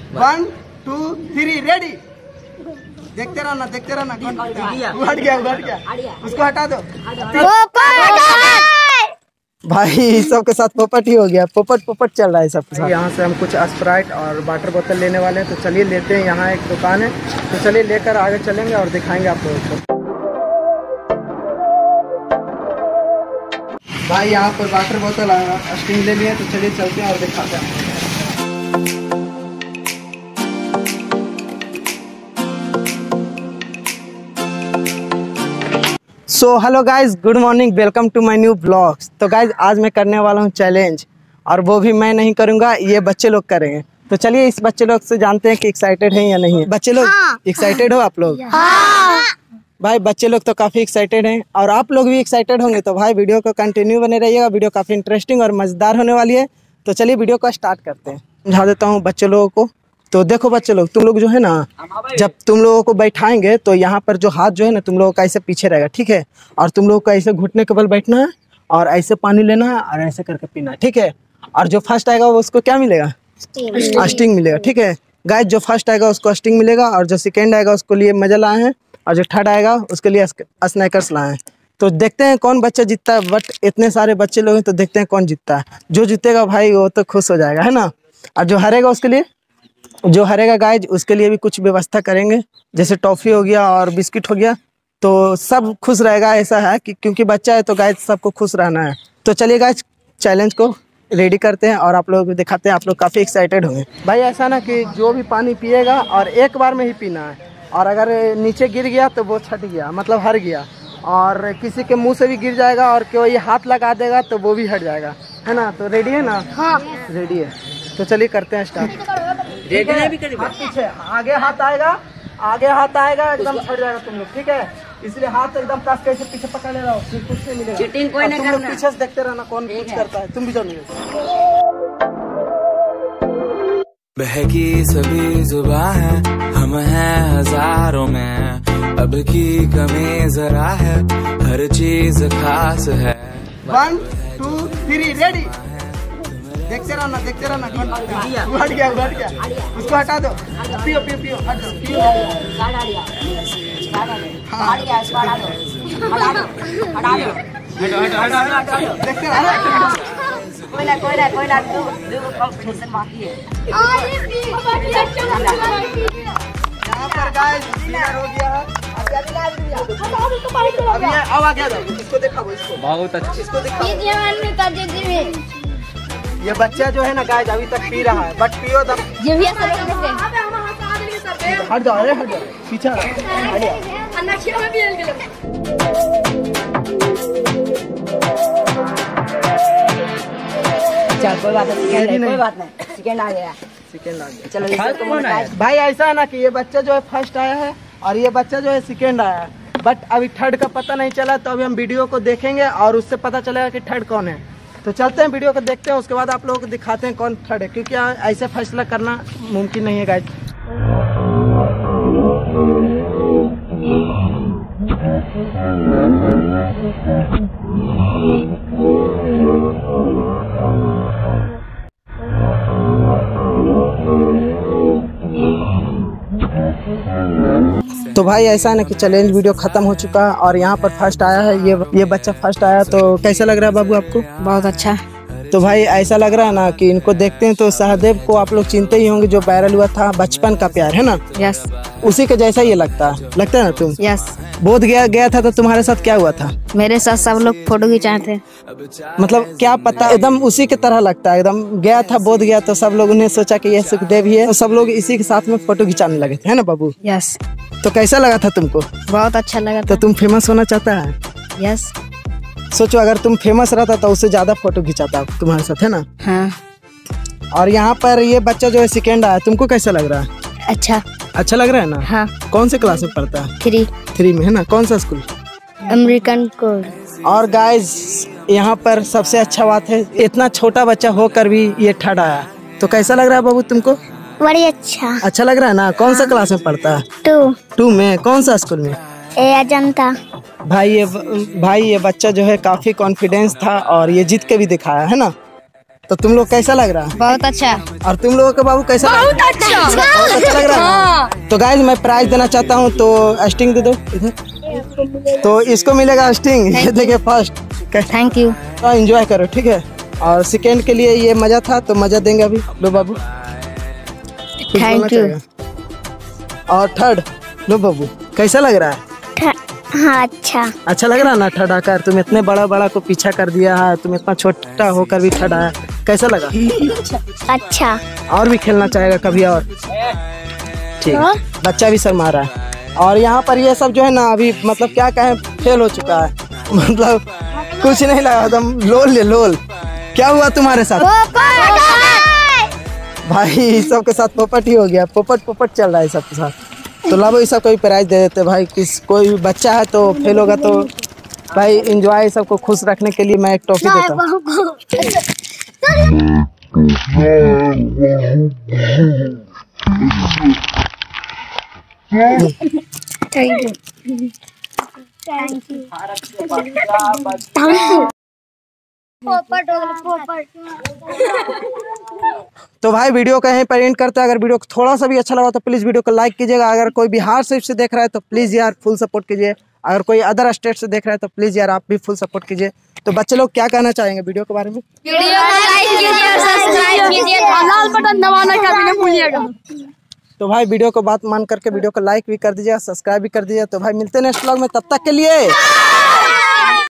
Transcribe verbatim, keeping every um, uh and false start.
One two three ready. देखते रहना देखते रहना। हट गया हट गया, उसको हटा दो। भाई सबके साथ पोपट ही हो गया, पोपट पोपट चल रहा है सबके साथ। यहाँ से हम कुछ स्प्राइट और वाटर बोतल लेने वाले हैं, तो चलिए लेते हैं। यहाँ एक दुकान है, तो चलिए लेकर आगे चलेंगे और दिखाएंगे आप लोगों को। भाई यहाँ पर वाटर बोतल स्टिंग ले लिए, तो चलिए चलते हैं और दिखाते हैं। So hello guys, good morning, welcome to my new blogs. तो गाइज आज मैं करने वाला हूँ चैलेंज, और वो भी मैं नहीं करूँगा, ये बच्चे लोग करेंगे। तो चलिए इस बच्चे लोग से जानते हैं कि एक्साइटेड हैं या नहीं है। बच्चे लोग एक्साइटेड हो आप लोग? हाँ। भाई बच्चे लोग तो काफ़ी एक्साइटेड हैं, और आप लोग भी एक्साइटेड होंगे। तो भाई वीडियो को कंटिन्यू बने रहिएगा, वीडियो काफ़ी इंटरेस्टिंग और मज़ेदार होने वाली है। तो चलिए वीडियो को स्टार्ट करते हैं। समझा देता हूँ बच्चे लोगों को। तो देखो बच्चे लोग, तुम लोग जो है ना, जब तुम लोगों को बैठाएंगे तो यहाँ पर जो हाथ जो है ना तुम लोगों का ऐसे पीछे रहेगा, ठीक है। और तुम लोगों को ऐसे घुटने के बल बैठना है, और ऐसे पानी लेना है, और ऐसे करके पीना है, ठीक है। और जो फर्स्ट आएगा वो उसको क्या मिलेगा? स्टिंग मिलेगा, ठीक है। गाइस जो फर्स्ट आएगा उसको स्टिंग मिलेगा, और जो सेकेंड आएगा उसको लिए मजा लाए हैं, और जो थर्ड आएगा उसके लिए स्नैकर्स लाए हैं। तो देखते हैं कौन बच्चा जीतता है। बट इतने सारे बच्चे लोग हैं, तो देखते हैं कौन जीतता है। जो जीतेगा भाई वो तो खुश हो जाएगा, है ना। और जो हारेगा उसके लिए जो हारेगा गाइज उसके लिए भी कुछ व्यवस्था करेंगे, जैसे टॉफ़ी हो गया और बिस्किट हो गया, तो सब खुश रहेगा। ऐसा है कि क्योंकि बच्चा है तो गाइज सबको खुश रहना है। तो चलिए गाइज चैलेंज को रेडी करते हैं और आप लोगों को दिखाते हैं। आप लोग काफ़ी एक्साइटेड होंगे। भाई ऐसा ना कि जो भी पानी पिएगा और एक बार में ही पीना है, और अगर नीचे गिर गया तो वो छट गया, मतलब हर गया। और किसी के मुँह से भी गिर जाएगा और कोई हाथ लगा देगा तो वो भी हट जाएगा, है ना। तो रेडी है ना? हाँ रेडी है। तो चलिए करते हैं स्टार्ट। हाथ पीछे, आगे हाथ आएगा, आगे हाथ आएगा एकदम छट जाएगा तुम लोग, ठीक है। इसलिए हाथ एकदम कस के पीछे पकड़ ले रहा हो, फिर कुछ नहीं मिलेगा। चीटिंग कोई नहीं करना। तुम लोग पीछे से देखते रहना कौन कुछ करता है। तुम भी जाओ। बहकी सभी जुबां है, हम हैं हजारों में, अब की कमी जरा है, हर चीज खास है। One two three ready. देखते रहना देखते रहना। हट गया हट गया, उसको हटा दो। पियो पियो पियो, हट दो पियो। देखते रहना। कोई ना कोई ना कोई ना, दो दो कंपटीशन बाकी है। यहाँ पर गाइस विनर हो गया है। अभी अब आ गया, इसको देखा, इसको बहुत अच्छा, इसको देखा। ये बच्चा जो है ना गाइस अभी तक पी रहा है, बट पियो दम। हट जाओ हट जाओ पीछे। चल कोई बात नहीं, कोई बात नहीं, सेकंड आ गया सेकंड आ गया चलो भाई ऐसा है ना कि ये बच्चा जो है फर्स्ट आया है, और ये बच्चा जो है सेकंड आया है। बट अभी थर्ड का पता नहीं चला, तो अभी हम वीडियो को देखेंगे और उससे पता चलेगा कि थर्ड कौन है। तो चलते हैं वीडियो को देखते हैं, उसके बाद आप लोगों को दिखाते हैं कौन थर्ड है, क्योंकि ऐसे फैसला करना मुमकिन नहीं है गाइस। तो भाई ऐसा ना कि चैलेंज वीडियो खत्म हो चुका है, और यहाँ पर फर्स्ट आया है ये ये बच्चा फर्स्ट आया। तो कैसा लग रहा है बाबू आपको? बहुत अच्छा। तो भाई ऐसा लग रहा है ना कि इनको देखते हैं तो सहदेव को आप लोग चिंते ही होंगे, जो वायरल हुआ था बचपन का प्यार, है ना। यस। उसी के जैसा ये लगता है लगता है ना तुम? यस। बोध गया गया था तो तुम्हारे साथ क्या हुआ था? मेरे साथ सब लोग फोटो खिंचाए थे। मतलब क्या पता, एकदम उसी की तरह लगता है। एकदम गया था, बोध गया, तो सब लोग ने सोचा कि ये सुखदेव ही है, तो सब लोग इसी के साथ में फोटो खिंचाने लगे थे, है ना बाबू? यस। तो कैसा लगा था तुमको? बहुत अच्छा लगा था। तो तुम फेमस होना चाहता है? यस। सोचो अगर तुम फेमस रहता तो उससे ज्यादा फोटो खिंचाता तुम्हारे साथ, है ना। हाँ। और यहाँ पर ये बच्चा जो है सेकेंड आया, तुमको कैसा लग रहा है? अच्छा। अच्छा लग रहा है ना? हाँ। कौन से क्लास में पढ़ता है? थ्री। थ्री में, है ना। कौन सा स्कूल? American code. और गाइज यहाँ पर सबसे अच्छा बात है, इतना छोटा बच्चा होकर भी ये थर्ड आया। तो कैसा लग रहा है बाबू तुमको? बड़ी अच्छा। अच्छा लग रहा है ना। कौन सा क्लास में पढ़ता है? टू। टू में। कौन सा स्कूल में? ए अजंता। भाई ये भाई ये बच्चा जो है काफी कॉन्फिडेंस था, और ये जीत के भी दिखाया, है ना। तो तुम लोग कैसा लग रहा है? बहुत अच्छा। और तुम लोगों के बाबू कैसा? बहुत अच्छा। बहुत अच्छा लग रहा है। तो गाइज मैं प्राइज देना चाहता हूँ, तो स्टिंग दे दो इधर। तो इसको मिलेगा स्टिंग, ये देखिए फर्स्ट। Thank you. तो एंजॉय करो, ठीक है। और सेकेंड के लिए ये मजा था, तो मजा देंगे अभी। लो बाबू, थैंक यू। और थर्ड, लो बाबू, कैसा लग रहा है? हाँ अच्छा। अच्छा लग रहा है ना थर्ड आकर? तुम इतने बड़ा बड़ा को पीछा कर दिया है, तुम इतना छोटा होकर भी थर्ड आया, कैसा लगा? अच्छा। और भी खेलना चाहेगा कभी? और ठीक है। बच्चा भी शर्मा रहा है। और यहाँ पर ये सब जो है ना, अभी मतलब क्या कहें, फेल हो चुका है। मतलब कुछ नहीं लगा, एकदम लोल ले लोल। क्या हुआ तुम्हारे साथ? भाई सबके साथ पोपट ही हो गया, पोपट पोपट चल रहा है सबके साथ। तो लाभो इस सब को भी प्राइज दे देते भाई। किस कोई भी बच्चा है तो फेल होगा, तो भाई एंजॉय सबको खुश रखने के लिए मैं एक टॉफी देता हूँ। तो भाई वीडियो का यहीं पर एंड करते हैं। अगर वीडियो थोड़ा सा भी अच्छा लगा तो प्लीज़ वीडियो को लाइक कीजिएगा। अगर कोई बिहार से से देख रहा है तो प्लीज़ यार फुल सपोर्ट कीजिए। अगर कोई अदर स्टेट से देख रहा है तो प्लीज़ यार आप भी फुल सपोर्ट कीजिए। तो बच्चे लोग क्या कहना चाहेंगे वीडियो के बारे में? वीडियो को लाइक कीजिए और सब्सक्राइब कीजिए और लाल बटन दबाना कभी नहीं भूलिएगा। तो भाई वीडियो को बात मान करके वीडियो को लाइक भी कर दीजिए, सब्सक्राइब भी कर दीजिए। तो भाई मिलते हैं नेक्स्ट व्लॉग में, तब तक के लिए